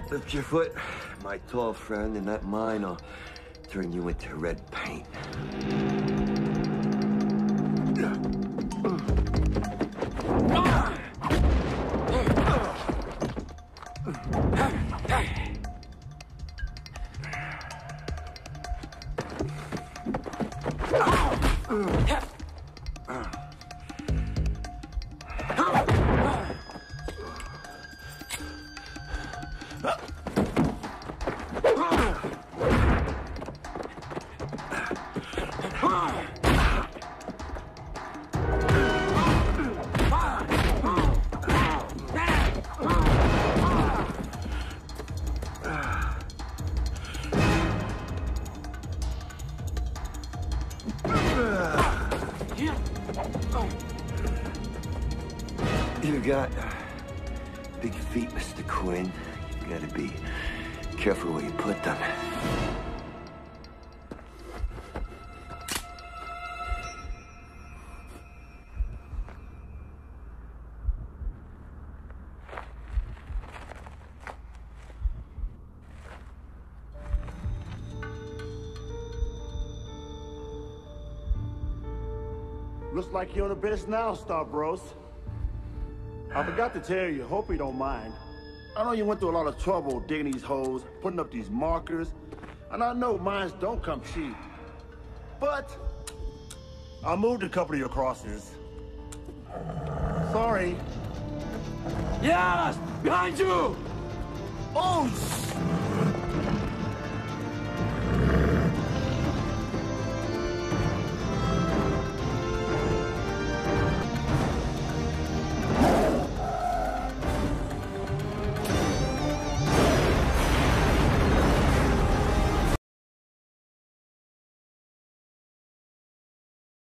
Lift your foot, my tall friend, and that mine will turn you into red paint. You got big feet, Mr. Quinn. You gotta be careful where you put them. Looks like you're on the best now, Stavros. I forgot to tell you, hope you don't mind. I know you went through a lot of trouble digging these holes, putting up these markers, and I know mines don't come cheap. But I moved a couple of your crosses. Sorry. Yes! Behind you! Oh,